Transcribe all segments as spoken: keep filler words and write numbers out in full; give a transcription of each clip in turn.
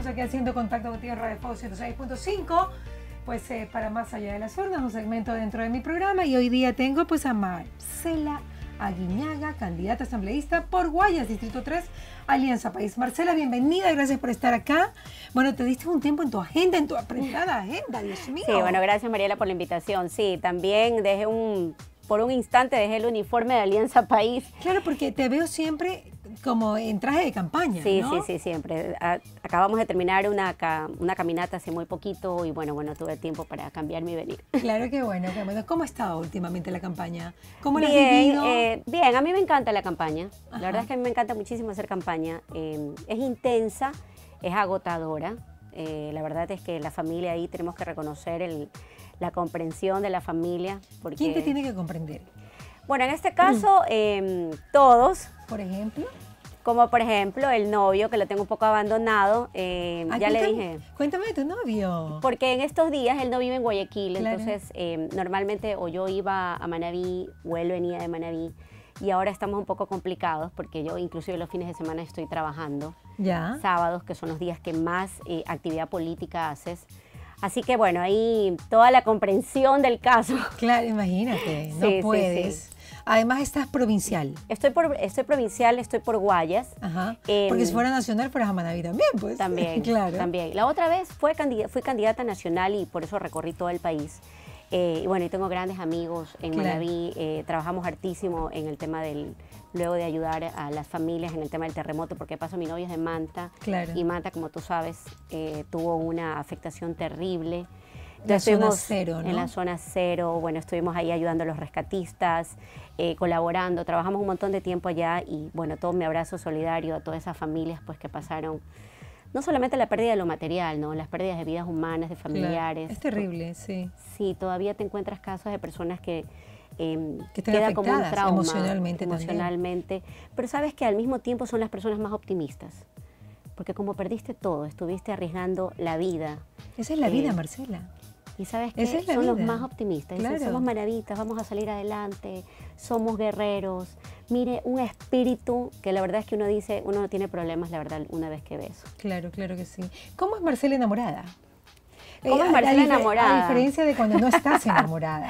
estamos aquí haciendo contacto contigo en Radio Fuego ciento seis punto cinco, pues eh, para Más Allá de las Urnas, un segmento dentro de mi programa, y hoy día tengo pues a Marcela Aguiñaga, candidata asambleísta por Guayas, Distrito tres, Alianza País. Marcela, bienvenida, gracias por estar acá. Bueno, te diste un tiempo en tu agenda, en tu apretada agenda, Dios mío. Sí, bueno, gracias Mariela por la invitación. Sí, también dejé un, por un instante dejé el uniforme de Alianza País. Claro, porque te veo siempre como en traje de campaña, Sí, ¿no? sí, sí, siempre. A, acabamos de terminar una, ca, una caminata hace muy poquito y bueno, bueno, tuve tiempo para cambiar mi venir. Claro que bueno, que bueno. ¿Cómo ha estado últimamente la campaña? ¿Cómo la has Bien, vivido? eh, bien, a mí me encanta la campaña. Ajá. La verdad es que a mí me encanta muchísimo hacer campaña. Eh, es intensa, es agotadora. Eh, la verdad es que la familia ahí tenemos que reconocer el, la comprensión de la familia. Porque, ¿Quién te tiene que comprender? Bueno, en este caso, eh, todos. Por ejemplo. Como por ejemplo el novio, que lo tengo un poco abandonado, eh, Ay, ya le cuéntame, dije. Cuéntame de tu novio. Porque en estos días él no vive en Guayaquil, Claro. entonces eh, normalmente o yo iba a Manabí o él venía de Manabí, y ahora estamos un poco complicados porque yo inclusive los fines de semana estoy trabajando, Ya. sábados, que son los días que más eh, actividad política haces. Así que bueno, ahí toda la comprensión del caso. Claro, imagínate, no Sí, sí, puedes. sí. Además estás provincial. Estoy, por, estoy provincial, estoy por Guayas. Ajá. Eh, Porque si fuera nacional fueras a Manabí también, pues. También, claro. también. La otra vez fue candidata, fui candidata nacional y por eso recorrí todo el país. Eh, y bueno, y tengo grandes amigos en Claro. Manabí. Eh, trabajamos hartísimo en el tema del, luego de ayudar a las familias en el tema del terremoto, porque de paso mi novio es de Manta. Claro. Y Manta, como tú sabes, eh, tuvo una afectación terrible. La zona Estuvimos cero, ¿no? En la zona cero, bueno, estuvimos ahí ayudando a los rescatistas, eh, colaborando, trabajamos un montón de tiempo allá y bueno, todo mi abrazo solidario a todas esas familias pues que pasaron, no solamente la pérdida de lo material, ¿no? Las pérdidas de vidas humanas, de familiares. Claro. Es terrible, sí. Sí, todavía te encuentras casos de personas que eh, Que están queda como un afectadas trauma emocionalmente también. emocionalmente, pero sabes que al mismo tiempo son las personas más optimistas, porque como perdiste todo, estuviste arriesgando la vida. Esa es la Eh, vida, Marcela. Y sabes que Esa es la son los vida. más optimistas. Dicen, Claro. somos maravitas, vamos a salir adelante, somos guerreros. Mire, un espíritu que la verdad es que uno dice, uno no tiene problemas, la verdad, una vez que ve eso. Claro, claro que sí. ¿Cómo es Marcela enamorada? ¿Cómo Eh, es Marcela a, a, enamorada? A diferencia de cuando no estás enamorada.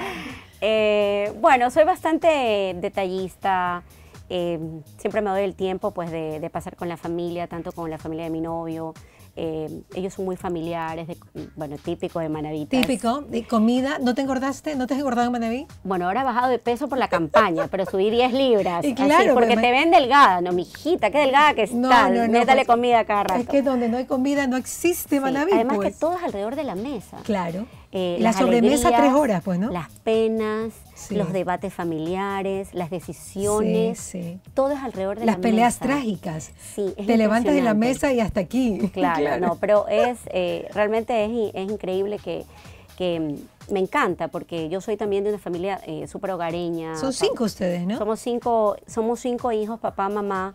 Eh, bueno, soy bastante detallista. Eh, siempre me doy el tiempo pues, de, de pasar con la familia, tanto con la familia de mi novio. Eh, ellos son muy familiares, de, bueno, típico de Manavitas. Típico, de comida. ¿No te engordaste? ¿No te has engordado en Manaví? Bueno, ahora he bajado de peso por la campaña, pero subí diez libras. Y claro, así, porque pero te me- ven delgada. No, mijita, qué delgada que estás. No, no, no, Métale pues, comida cada rato. Es que donde no hay comida no existe Sí, Manaví, además pues. que todo es alrededor de la mesa. Claro. Eh, La las sobremesa alegrías, tres horas, pues, ¿no? Las penas, Sí. los debates familiares, las decisiones. Sí, sí. Todo es alrededor de Las la peleas mesa. trágicas. Sí, es Te levantas de la impresionante. mesa y hasta aquí. Claro, no, pero es eh, realmente es, i- es increíble que, que mm, me encanta porque yo soy también de una familia eh, súper hogareña. Son cinco ustedes, ¿no? Somos cinco, somos cinco hijos, papá, mamá,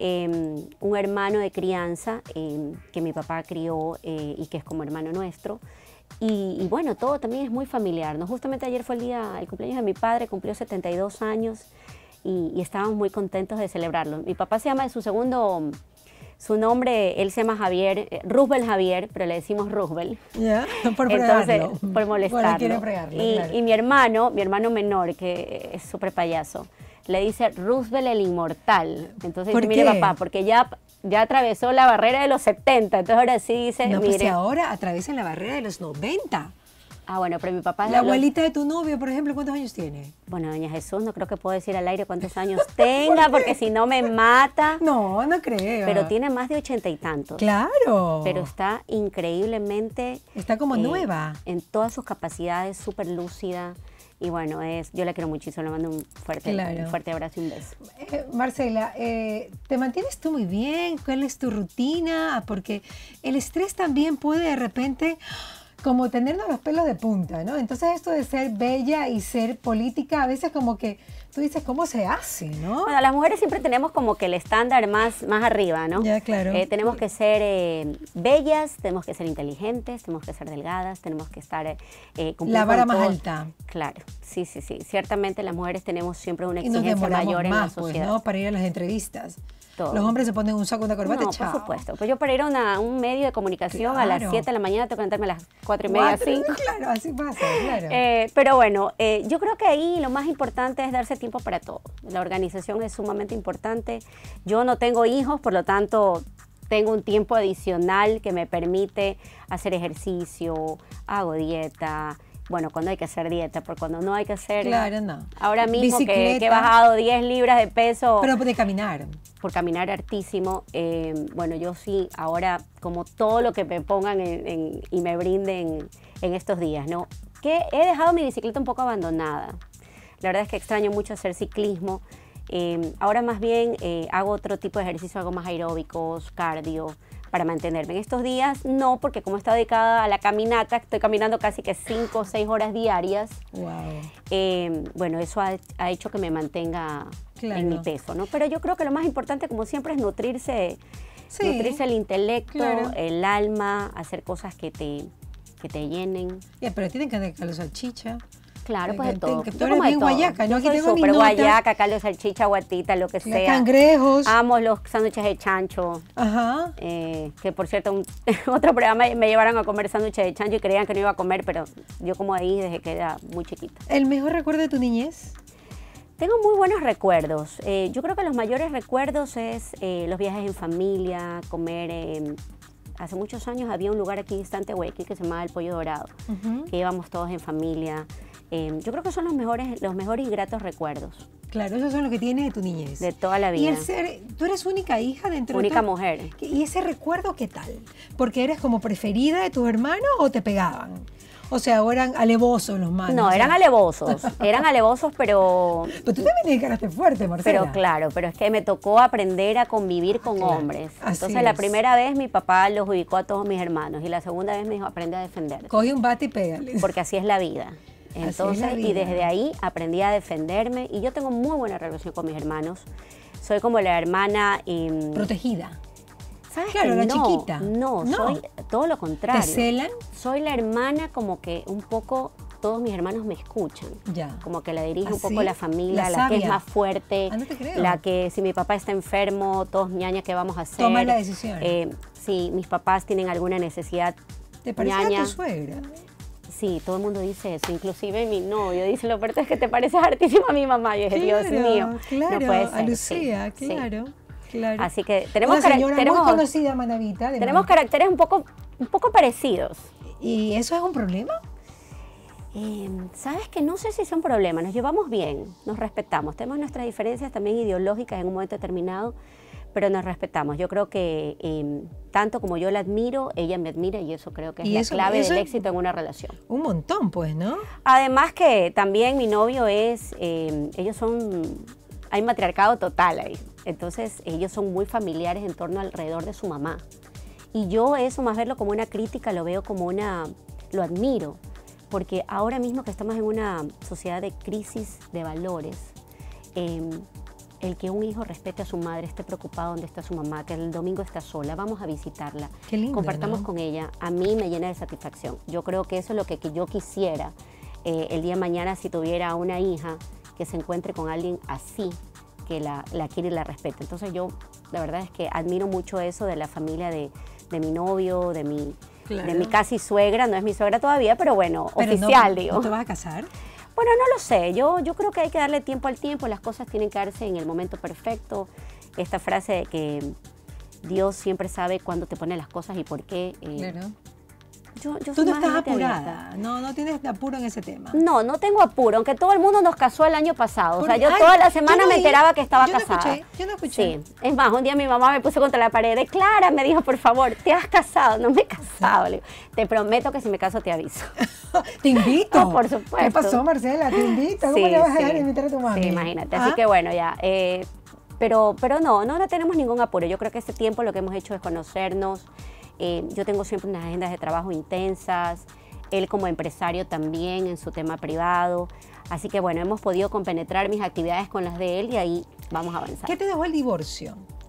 eh, un hermano de crianza eh, que mi papá crió eh, y que es como hermano nuestro. Y, y bueno, todo también es muy familiar, ¿no? Justamente ayer fue el día, el cumpleaños de mi padre, cumplió setenta y dos años y, y estábamos muy contentos de celebrarlo. Mi papá se llama de su segundo, su nombre, él se llama Javier, eh, Roosevelt Javier, pero le decimos Roosevelt. Ya, por Entonces, fregarlo. por molestarlo. Bueno, quiere fregarlo, y, claro. y mi hermano, mi hermano menor, que es súper payaso, le dice Roosevelt el inmortal. Entonces ¿Por dice, mire qué? papá, porque ya, ya atravesó la barrera de los setenta, entonces ahora sí dice, No, pues si mire. ahora atraviesan la barrera de los noventa. Ah, bueno, pero mi papá es La de los- abuelita de tu novio, por ejemplo, ¿cuántos años tiene? Bueno, doña Jesús, no creo que puedo decir al aire cuántos años tenga, porque si no me mata. No, no creo. Pero tiene más de ochenta y tantos. Claro. Pero está increíblemente... Está como eh, nueva. En todas sus capacidades, súper lúcida. Y bueno, es, yo la quiero muchísimo, le mando un fuerte, Claro. un fuerte abrazo y un beso. Eh, Marcela, eh, ¿te mantienes tú muy bien? ¿Cuál es tu rutina? Porque el estrés también puede de repente como tenernos los pelos de punta, ¿no? Entonces esto de ser bella y ser política, a veces como que tú dices, ¿cómo se hace, no? Bueno, las mujeres siempre tenemos como que el estándar más, más arriba, ¿no? Ya, claro. Eh, tenemos que ser eh, bellas, tenemos que ser inteligentes, tenemos que ser delgadas, tenemos que estar... Eh, cumplir La vara con más todo. alta. Claro, sí, sí, sí. Ciertamente las mujeres tenemos siempre una Y nos exigencia demoramos mayor en la más, pues, sociedad. ¿no? Para ir a las entrevistas. todo. Los hombres se ponen un saco, una corbata, No, chao. por supuesto. Pues yo para ir a una- un medio de comunicación a las Claro. siete de la mañana tengo que levantarme a las cuatro y media, Cuatro, cinco. Claro, así pasa, claro. Eh, pero bueno, eh, yo creo que ahí lo más importante es darse tiempo para todo. La organización es sumamente importante. Yo no tengo hijos, por lo tanto tengo un tiempo adicional que me permite hacer ejercicio, hago dieta. Bueno, cuando hay que hacer dieta, porque cuando no hay que hacer... Claro, no. Ahora mismo que, Bicicleta. que he bajado diez libras de peso Pero de caminar. por caminar hartísimo, eh, bueno, yo sí, ahora como todo lo que me pongan en- en- y me brinden en estos días, ¿no? Que he dejado mi bicicleta un poco abandonada. La verdad es que extraño mucho hacer ciclismo. Eh, ahora más bien eh, hago otro tipo de ejercicio, hago más aeróbicos, cardio, para mantenerme. En estos días no, porque como he estado dedicada a la caminata, estoy caminando casi que cinco o seis horas diarias. Wow. Eh, bueno, eso ha, ha hecho que me mantenga Claro. en mi peso, ¿no? Pero yo creo que lo más importante, como siempre, es nutrirse, Sí, nutrirse el intelecto, claro. el alma, hacer cosas que te, que te llenen. Ya, pero tienen que dejar la salchicha. Claro, pues de Que- todo. que tú Yo eres como de bien todo. guayaca, ¿no? Yo Aquí soy tengo mis súper notas. guayaca, caldo, salchicha, guatita, lo que sea. Cangrejos. Amo los sándwiches de chancho. Ajá. Eh, que por cierto, un, otro programa me llevaron a comer sándwiches de chancho y creían que no iba a comer, pero yo como ahí desde que era muy chiquita. ¿El mejor recuerdo de tu niñez? Tengo muy buenos recuerdos. Eh, yo creo que los mayores recuerdos es eh, los viajes en familia, comer. Eh, hace muchos años había un lugar aquí distante de Guayaquil que se llamaba El Pollo Dorado, Ujú. que íbamos todos en familia. Eh, yo creo que son los mejores, los mejores y gratos recuerdos Claro, esos son los que tienes de tu niñez. de toda la Y vida. el ser, tú eres única hija dentro Única de todo. mujer. ¿Y ese recuerdo qué tal? ¿Porque eres como preferida de tus hermanos o te pegaban? O sea, o eran alevosos los manos. No, o sea, eran alevosos, eran alevosos, pero Pero tú también tienes carácter fuerte, Marcela. Pero claro, pero es que me tocó aprender a convivir con Claro, hombres. así Entonces la es. primera vez mi papá los ubicó a todos mis hermanos y la segunda vez me dijo aprende a defenderte, Coge un bate y pégale. porque así es la vida. es la Entonces, y vida. desde ahí aprendí a defenderme y yo tengo muy buena relación con mis hermanos. Soy como la hermana... em, Protegida. ¿Sabes Claro, qué? la no, chiquita. No, No. soy todo lo contrario. ¿Te celan? Soy la hermana como que un poco todos mis hermanos me escuchan. Ya. Como que la dirige un ¿Ah, poco sí? la familia, La la, que es sabia. más fuerte, Ah, no te creo. la que si mi papá está enfermo, todos ñaña, ¿qué vamos a hacer? Toma la decisión. Eh, si mis papás tienen alguna necesidad, ¿Te parece ñaña. a tu suegra? Sí, todo el mundo dice eso, inclusive mi novio dice, lo peor es que te pareces hartísimo a mi mamá. Yo dije, Dios mío, claro, no puede ser. a Lucía, sí, sí. claro, claro. Así que tenemos, Una cara- señora tenemos, muy conocida, Manavita. de tenemos Man- caracteres un poco, un poco parecidos. ¿Y eso es un problema? Eh, Sabes que no sé si son problemas, nos llevamos bien, nos respetamos, tenemos nuestras diferencias también ideológicas en un momento determinado, pero nos respetamos. Yo creo que eh, tanto como yo la admiro, ella me admira y eso creo que es Y la eso- clave eso del es- éxito en una relación. Un montón, pues, ¿no? Además que también mi novio es, eh, ellos son, hay matriarcado total ahí, entonces ellos son muy familiares en torno alrededor de su mamá. Y yo eso, más verlo como una crítica, lo veo como una, lo admiro, porque ahora mismo que estamos en una sociedad de crisis de valores, eh, el que un hijo respete a su madre, esté preocupado donde está su mamá, que el domingo está sola, vamos a visitarla, Qué lindo, compartamos ¿no? con ella, a mí me llena de satisfacción. Yo creo que eso es lo que, que yo quisiera eh, el día de mañana si tuviera una hija que se encuentre con alguien así, que la, la quiere y la respete. Entonces yo, la verdad es que admiro mucho eso de la familia de, de mi novio, de mi, Claro. de mi casi suegra, no es mi suegra todavía, pero bueno, Pero oficial, no, digo. ¿No te vas a casar? Bueno, no lo sé, yo, yo creo que hay que darle tiempo al tiempo, las cosas tienen que darse en el momento perfecto. Esta frase de que Dios siempre sabe cuándo te pone las cosas y por qué. eh, Claro. yo, yo Tú soy no más estás gente apurada, abierta. no, no tienes apuro en ese tema. No, no tengo apuro, aunque todo el mundo nos casó el año pasado. O sea, Porque- yo ay, toda la yo semana no me oí, enteraba que estaba yo no casada. escuché, yo no escuché. Sí, es más, un día mi mamá me puso contra la pared. Clara, me dijo, por favor, ¿te has casado? No me he casado. Le digo, te prometo que si me caso te aviso. Te invito. No, por supuesto. ¿Qué pasó, Marcela? Te invito. ¿Cómo Sí, le vas a dejar sí. de invitar a tu mami? Sí, imagínate. ¿Ah? Así que bueno, ya. eh, pero, pero no, no, no tenemos ningún apuro. Yo creo que este tiempo lo que hemos hecho es conocernos. Eh, yo tengo siempre unas agendas de trabajo intensas. Él como empresario también en su tema privado. Así que bueno, hemos podido compenetrar mis actividades con las de él y ahí vamos a avanzar. ¿Qué te dejó el divorcio?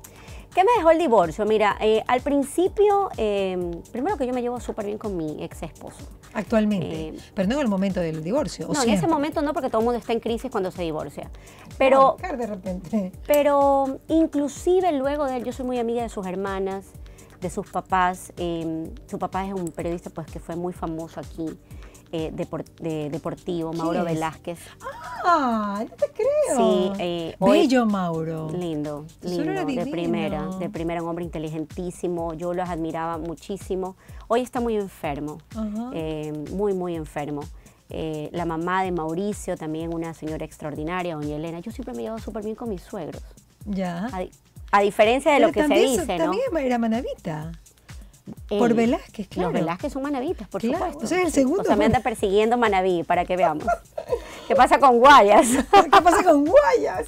¿Qué me dejó el divorcio? Mira, eh, al principio, eh, primero que yo me llevo súper bien con mi ex esposo. Actualmente, eh, pero no en el momento del divorcio. No, siempre? En ese momento no, porque todo el mundo está en crisis cuando se divorcia. Pero, no, de repente. Pero inclusive luego de él, yo soy muy amiga de sus hermanas, de sus papás. Eh, su papá es un periodista pues que fue muy famoso aquí. Eh, deport, de, deportivo, Mauro Velázquez. ¡Ah! No te creo. Sí, eh, bello hoy, Mauro. Lindo, lindo, de primera, de primera, un hombre inteligentísimo, yo los admiraba muchísimo. Hoy está muy enfermo, uh-huh. eh, muy, muy enfermo. Eh, la mamá de Mauricio, también una señora extraordinaria, doña Elena. Yo siempre me llevo súper bien con mis suegros. Ya. A, a diferencia de Pero lo que también, se dice, ¿no? También era manavita. Por Velázquez, claro. Los Velázquez son manavitas, por claro, supuesto. O sea, el segundo. O sea, me anda persiguiendo Manaví, para que veamos. ¿Qué pasa con Guayas? ¿Qué pasa con Guayas?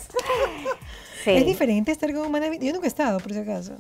Sí. Es diferente estar con un manavita. Yo nunca he estado, por si acaso.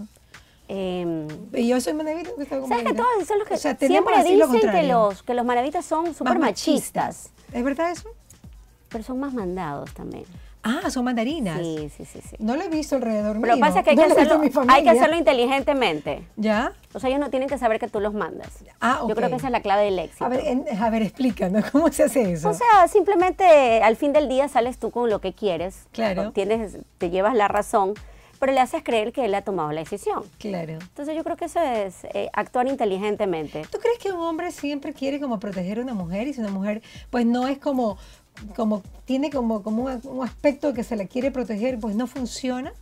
Eh, y yo soy manavita, nunca he estado con ¿sabes manavita. que todos son los que o sea, siempre dicen que los, que los manavitas son súper machistas. ¿Es verdad eso? Pero son más mandados también. Ah, son mandarinas. Sí, sí, sí, sí. No lo he visto alrededor mío. Pero lo que pasa es que hay, no que hacerlo, hay que hacerlo inteligentemente. ¿Ya? O sea, ellos no tienen que saber que tú los mandas. Ah, ok. Yo creo que esa es la clave del éxito. A ver, en, a ver, explícanos, ¿cómo se hace eso? O sea, simplemente al fin del día sales tú con lo que quieres. Claro. Tienes, te llevas la razón, pero le haces creer que él ha tomado la decisión. Claro. Entonces yo creo que eso es eh, actuar inteligentemente. ¿Tú crees que un hombre siempre quiere como proteger a una mujer y si una mujer pues no es como... como tiene como, como un, un aspecto que se la quiere proteger, pues no funciona?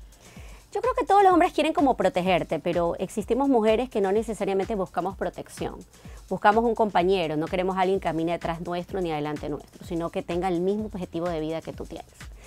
Yo creo que todos los hombres quieren como protegerte, pero existimos mujeres que no necesariamente buscamos protección. Buscamos un compañero, no queremos a alguien que camine detrás nuestro ni adelante nuestro, sino que tenga el mismo objetivo de vida que tú tienes.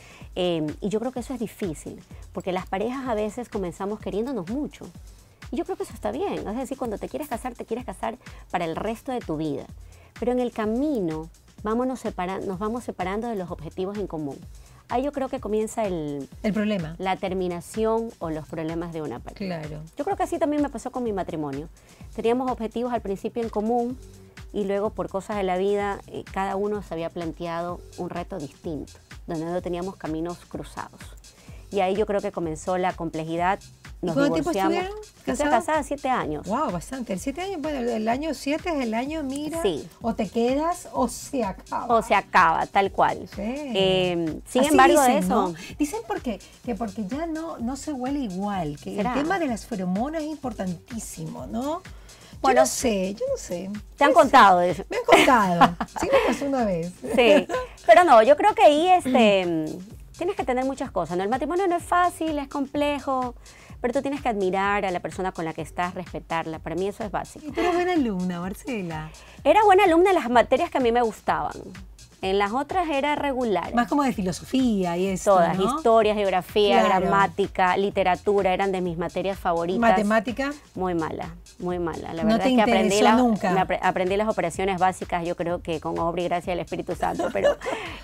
Eh, y yo creo que eso es difícil, porque las parejas a veces comenzamos queriéndonos mucho. Y yo creo que eso está bien, es decir, cuando te quieres casar, te quieres casar para el resto de tu vida. Pero en el camino... Vámonos separa nos vamos separando de los objetivos en común. Ahí yo creo que comienza el... El problema. La terminación o los problemas de una pareja. Claro. Yo creo que así también me pasó con mi matrimonio. Teníamos objetivos al principio en común y luego por cosas de la vida eh, cada uno se había planteado un reto distinto, donde no teníamos caminos cruzados. Y ahí yo creo que comenzó la complejidad. Nos ¿Cuánto divorciamos. tiempo estuvieron casados? Estoy casada siete años. Wow, bastante. El siete años, bueno, el año siete es el año, mira, sí. o te quedas o se acaba. O se acaba, tal cual. Sí. Eh, sin Así embargo dicen, de eso... ¿no? Dicen porque, que porque ya no, no se huele igual, que ¿será? El tema de las feromonas es importantísimo, ¿no? Bueno, yo no sé, yo no sé. Te han contado de eso. Me han contado. Sí, me pasó una vez. Sí, pero no, yo creo que ahí este, tienes que tener muchas cosas, ¿no? El matrimonio no es fácil, es complejo, pero tú tienes que admirar a la persona con la que estás, respetarla. Para mí eso es básico. Y tú eres buena alumna, Marcela. Era buena alumna en las materias que a mí me gustaban. En las otras era regular. Más como de filosofía y eso, Todas, ¿no? historia, geografía, Claro. gramática, literatura, eran de mis materias favoritas. Matemática. Muy mala, muy mala. La No verdad te es que aprendí, interesó las- nunca. me apre- aprendí las operaciones básicas, yo creo que con obra y gracia del Espíritu Santo, pero,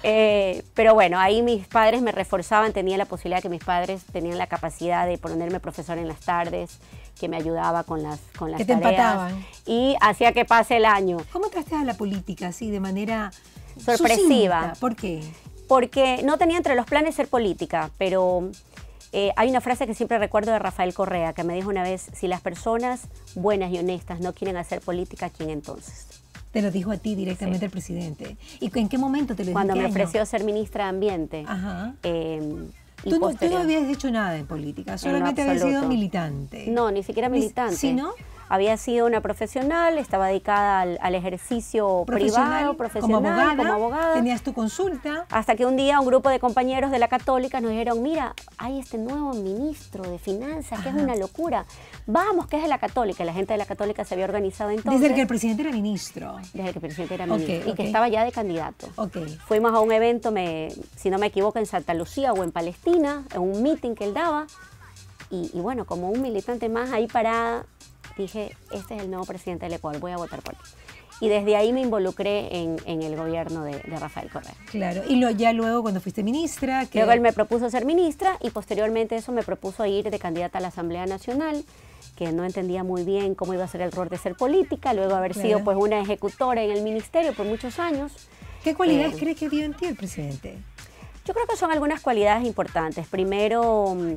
eh, pero bueno, ahí mis padres me reforzaban, tenía la posibilidad que mis padres tenían la capacidad de ponerme profesor en las tardes, que me ayudaba con las, con las Que te tareas. empataban. Y hacía que pase el año. ¿Cómo entraste a la política así de manera Sorpresiva. sucinta? ¿Por qué? Porque no tenía entre los planes ser política, pero eh, hay una frase que siempre recuerdo de Rafael Correa, que me dijo una vez, si las personas buenas y honestas no quieren hacer política, ¿quién entonces? Te lo dijo a ti directamente Sí. el presidente. ¿Y en qué momento te lo dijo? Cuando ¿En me qué año? ofreció ser ministra de Ambiente. Ajá. eh, y Tú no, tú no posterior- habías hecho nada en política, lo solamente habías sido absoluto. militante. No, ni siquiera Ni- militante. ¿Sí, no? Había sido una profesional, estaba dedicada al, al ejercicio privado, profesional, como abogada, como abogada. tenías tu consulta. Hasta que un día un grupo de compañeros de la Católica nos dijeron, mira, hay este nuevo ministro de Finanzas, que Ajá. es una locura. Vamos, que es de la Católica. La gente de la Católica se había organizado entonces. Desde que el presidente era ministro. Desde que el presidente era Ok, ministro y que ok. estaba ya de candidato. Ok. Fuimos a un evento, me, si no me equivoco, en Santa Lucía o en Palestina, en un meeting que él daba. Y, y bueno, como un militante más ahí parada, dije, este es el nuevo presidente del Ecuador, voy a votar por él. Y desde ahí me involucré en, en el gobierno de, de Rafael Correa. Claro. Y lo, ya luego cuando fuiste ministra. Que... Luego él me propuso ser ministra y posteriormente eso me propuso ir de candidata a la Asamblea Nacional, que no entendía muy bien cómo iba a ser el rol de ser política, luego haber Claro. sido pues una ejecutora en el ministerio por muchos años. ¿Qué cualidades Eh, crees que vio en ti el presidente? Yo creo que son algunas cualidades importantes. Primero, mm,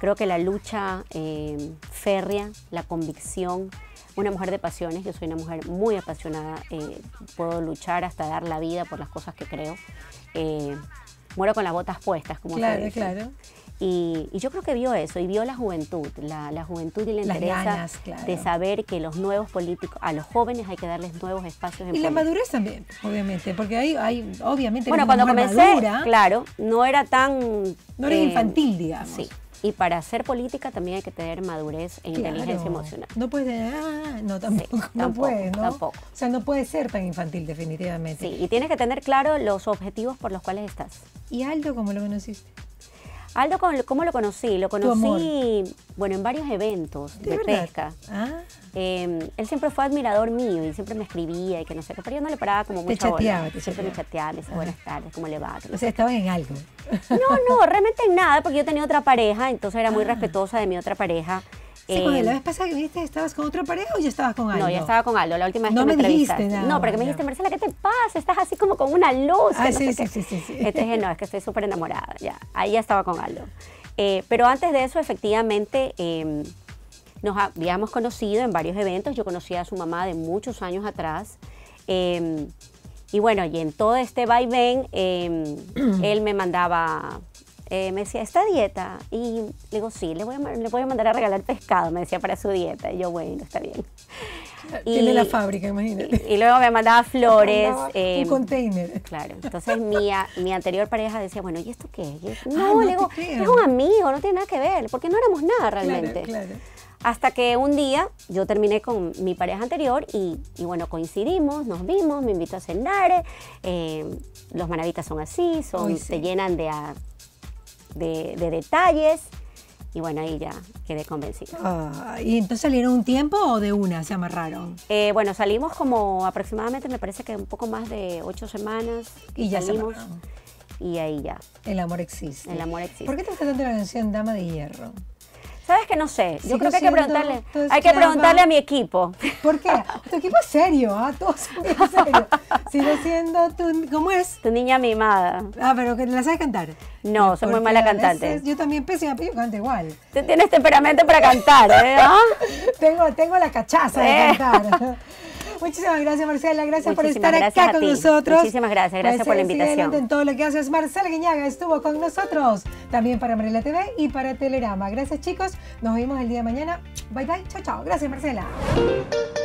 creo que la lucha eh, férrea, la convicción, una mujer de pasiones, yo soy una mujer muy apasionada, eh, puedo luchar hasta dar la vida por las cosas que creo. Eh, muero con las botas puestas, como claro, se dice. Claro. Y, y yo creo que vio eso, y vio la juventud, la, la juventud y la Las interés ganas, claro. de saber que los nuevos políticos, a los jóvenes hay que darles nuevos espacios en Y la política. madurez también, obviamente, porque hay, hay obviamente, bueno, una cuando mujer comencé, madura, claro, no era tan... no era eh, infantil, digamos. Sí, y para hacer política también hay que tener madurez e Claro. inteligencia emocional. No puedes, ah, no, tampoco, Sí, no tampoco, puedes, ¿no? tampoco. O sea, no puedes ser tan infantil, definitivamente. Sí, y tienes que tener claro los objetivos por los cuales estás. ¿Y Aldo cómo lo conociste? Aldo, ¿cómo lo conocí? Lo Tu amor. conocí, bueno, en varios eventos de, ¿De verdad? pesca. Ah, Eh, él siempre fue admirador mío y siempre me escribía y que no sé qué, pero yo no le paraba como Te mucha bola. chateaba, te Siempre me chateaba. chateaba, me decía buenas tardes, ¿cómo le va? o sea, estaban en algo. No, no, realmente en nada, porque yo tenía otra pareja, entonces era muy Ah. respetuosa de mi otra pareja. Sí, Eh, porque la vez pasada que viniste, ¿estabas con otra pareja o ya estabas con Aldo? no, ya estaba con Aldo, la última vez No que me, me dijiste entrevistaste. nada, No, porque me ya. dijiste, Marcela, ¿qué te pasa? Estás así como con una luz. Ah, que no sí, sé sí, qué. sí, sí, sí. Entonces dije, no, es que estoy súper enamorada, ya. Ahí ya estaba con Aldo. Eh, pero antes de eso, efectivamente, eh, nos habíamos conocido en varios eventos. Yo conocía a su mamá de muchos años atrás. Eh, y bueno, y en todo este vaivén, eh, él me mandaba, eh, me decía, ¿esta dieta? Y le digo, sí, le voy, a, ma- le voy a mandar a regalar pescado, me decía, para su dieta. Y yo, bueno, está bien. Tiene Y- la fábrica, imagínate. Y, y luego me mandaba flores. Mandaba eh, un container. Claro, entonces mi, a- mi anterior pareja decía, bueno, ¿y esto qué? Y yo, Ah, no, no le te digo, creo. es un amigo, no tiene nada que ver, porque no éramos nada realmente. Claro, claro. Hasta que un día yo terminé con mi pareja anterior y, y bueno, coincidimos, nos vimos, me invitó a cenar. eh, los manavitas son así, son, Uy, sí. te llenan de, a- de, de detalles. Y bueno, ahí ya quedé convencida. Ah, ¿y entonces salieron un tiempo o de una se amarraron? Eh, bueno, salimos como aproximadamente, me parece que un poco más de ocho semanas. Y ya se salimos. amarraron. Y ahí ya. El amor existe. El amor existe. ¿Por qué te gusta tanto la canción Dama de Hierro? ¿Sabes que no sé? Yo Sigo creo que hay que siendo preguntarle, tu hay que esclava. preguntarle a mi equipo. ¿Por qué? Tu equipo es serio, ¿ah? Todos son bien serios. Sigo siendo tu... ¿Cómo es? Tu niña mimada. Ah, pero que la sabes cantar. No, soy muy Porque mala a veces cantante. Yo también pésima, pero yo canto igual. Tú tienes temperamento para cantar, ¿eh? ¿Ah? Tengo, tengo la cachaza de Eh. cantar. Muchísimas gracias, Marcela. Gracias por Muchísimas estar gracias acá a con ti. nosotros. Muchísimas gracias. Gracias por la Sigue invitación. adelante en todo lo que haces. Marcela Guiñaga estuvo con nosotros. También para Marela T V y para Telerama. Gracias, chicos. Nos vemos el día de mañana. Bye, bye. Chao, chao. Gracias, Marcela.